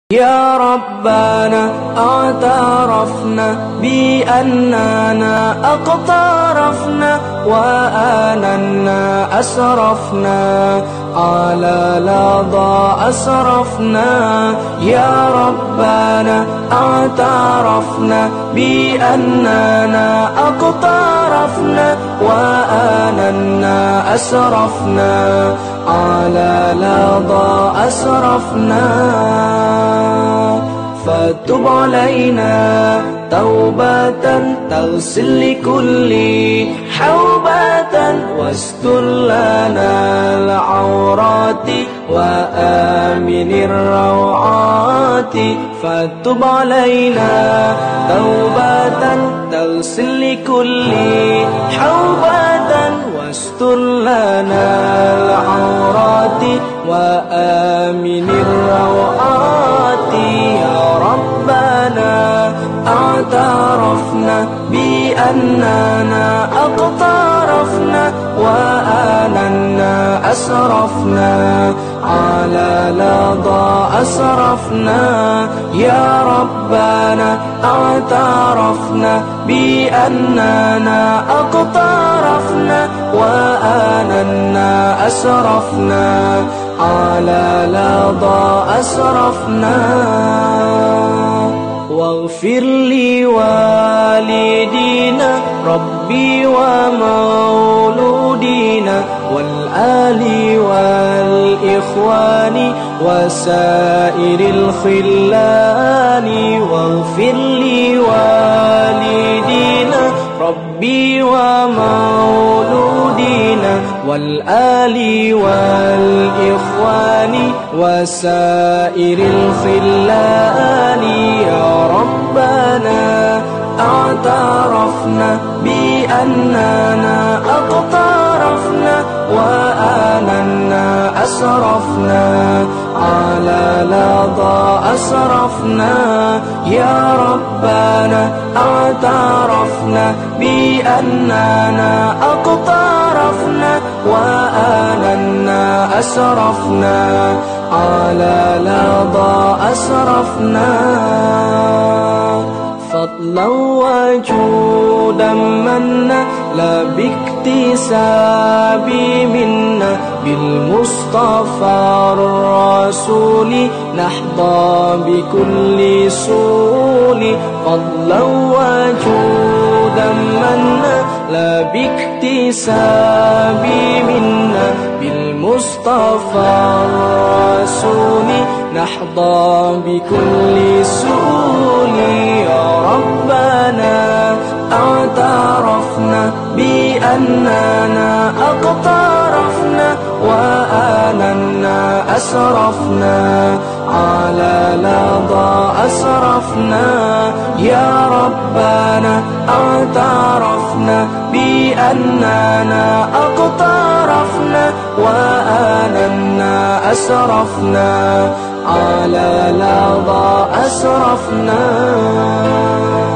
يا ربنا اعترفنا بأننا اقترفنا وآننا أسرفنا على لظى أسرفنا. يا ربنا اعترفنا بأننا اقترفنا وآننا أسرفنا على لظى أسرفنا. فتب علينا توبة تغسل لكل حوبة واستر لنا العورات وآمن الروعات. فتب علينا توبة تغسل لكل حوبة واستر لنا العورات وآمن الروعات. يا ربنا اعترفنا بأننا اقترفنا وآننا أسرفنا على لظى أسرفنا. يا ربنا اعترفنا بأننا اقترفنا وآننا أسرفنا على لظى أسرفنا. واغفر لوالدينا ربي ومولودينا والآل والإخوان وسائر الخلان. واغفر لوالدينا ربي ومولودينا والآل والإخوان وسائر الخلان. يا ربنا اعترفنا بأننا اقترفنا وآننا أسرفنا على لظى أسرفنا. يا ربنا اعترفنا بأننا اقترفنا وآننا أسرفنا على لظى أسرفنا. فضلا وجودا منا لا باكتساب منا بالمصطفى الرسول نحظى بكل سول. فضلا وجودا منا لا باكتساب منا بالمصطفى الرسول نحظى بكل سول. يا ربنا اعترفنا بأننا اقترفنا وآننا أسرفنا على لظى أسرفنا. يا ربنا اعترفنا بأننا اقترفنا وآننا أسرفنا على لظى أسرفنا.